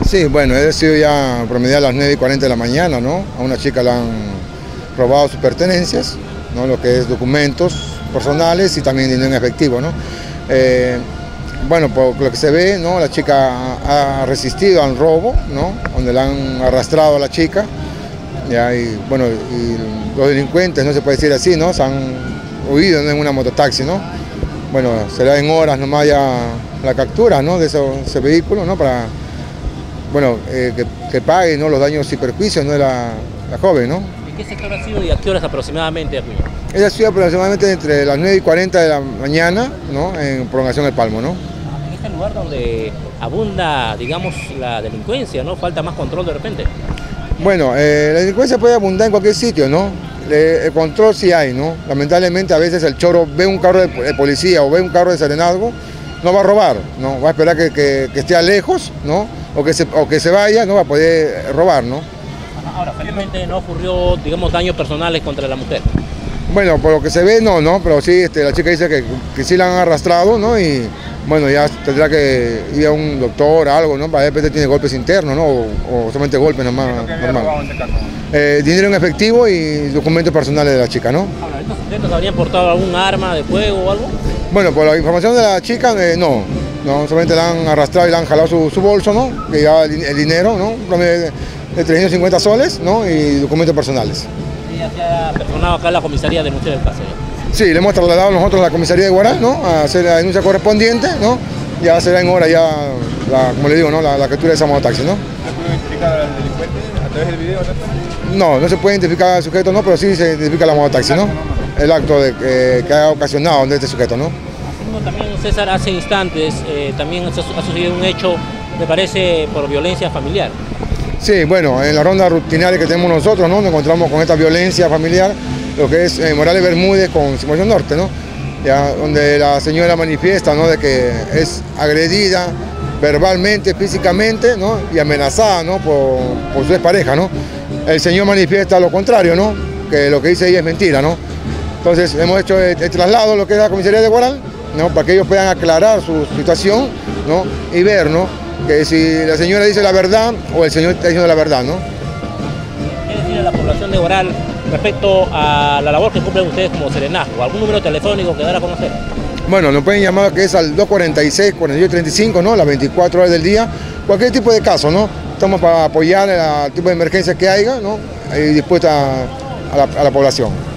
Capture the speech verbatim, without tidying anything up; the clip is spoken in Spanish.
Sí, bueno, he sido ya promediar a las nueve y cuarenta de la mañana, ¿no? A una chica le han robado sus pertenencias, ¿no? Lo que es documentos personales y también dinero en efectivo, ¿no? Eh, bueno, por lo que se ve, ¿no? La chica ha resistido al robo, ¿no? Donde la han arrastrado a la chica, ya, y bueno, y los delincuentes, no se puede decir así, ¿no? Se han huido, ¿no? En una mototaxi, ¿no? Bueno, será en horas nomás ya la captura, ¿no? De eso, ese vehículo, ¿no? Para, bueno, eh, que, que pague, ¿no? Los daños y perjuicios, ¿no? De la, la joven, ¿no? ¿En qué sector ha sido y a qué horas aproximadamente, Acuña? Ella ha sido aproximadamente entre las nueve y cuarenta de la mañana, ¿no? En Prolongación El Palmo, ¿no? En este lugar donde abunda, digamos, la delincuencia, ¿no? Falta más control de repente. Bueno, eh, la delincuencia puede abundar en cualquier sitio, ¿no? Eh, el control sí hay, ¿no? Lamentablemente a veces el choro ve un carro de, de policía o ve un carro de serenazgo, no va a robar, ¿no? Va a esperar que, que, que esté lejos, ¿no? O que, se, o que se vaya, no va a poder robar, ¿no? Ahora, felizmente no ocurrió, digamos, daños personales contra la mujer. Bueno, por lo que se ve, no, ¿no? Pero sí, este, la chica dice que, que sí la han arrastrado, ¿no? Y bueno, ya tendrá que ir a un doctor, algo, ¿no? Para ver si tiene golpes internos, ¿no? O, o solamente golpes nomás. Normal. Eh, dinero en efectivo y documentos personales de la chica, ¿no? Ahora, ¿estos sujetos habrían portado algún arma de fuego o algo? Bueno, por la información de la chica, eh, no. No, solamente la han arrastrado y le han jalado su, su bolso, ¿no? Que llevaba el, el dinero, ¿no? De, de trescientos cincuenta soles, ¿no? Y documentos personales. ¿Ya se ha personado acá en la comisaría de denuncia del caso? ¿Ya? Sí, le hemos trasladado nosotros a la comisaría de Huaral, ¿no? A hacer la denuncia correspondiente, ¿no? Ya será en hora ya, la, como le digo, ¿no? La, la captura de esa mototaxi, ¿no? ¿Se puede identificar al delincuente a través del video? No, no se puede identificar al sujeto, no, pero sí se identifica la mototaxi, ¿no? El acto de, eh, que ha ocasionado de este sujeto, ¿no? También, César, hace instantes eh, también ha sucedido un hecho, me parece, por violencia familiar. Sí, bueno, en la ronda rutinaria que tenemos nosotros, ¿no? Nos encontramos con esta violencia familiar, lo que es eh, Morales Bermúdez con Simón Norte, ¿no? Ya, donde la señora manifiesta, ¿no? De que es agredida verbalmente, físicamente, ¿no? Y amenazada, ¿no? Por, por su expareja, ¿no? El señor manifiesta lo contrario, ¿no? Que lo que dice ella es mentira, ¿no? Entonces hemos hecho el, el traslado a lo que es la comisaría de Huaral, ¿no? Para que ellos puedan aclarar su situación, ¿no? Y ver, ¿no? Que si la señora dice la verdad o el señor está diciendo la verdad, ¿no? ¿Qué decir a la población de Huaral respecto a la labor que cumplen ustedes como serenazgo? ¿Algún número telefónico que dar a conocer? Bueno, nos pueden llamar que es al dos cuarenta y seis, cuarenta y ocho treinta y cinco, ¿no? Las veinticuatro horas del día, cualquier tipo de caso, ¿no? Estamos para apoyar el tipo de emergencia que haya, ¿no? Y dispuesta a la, a la población.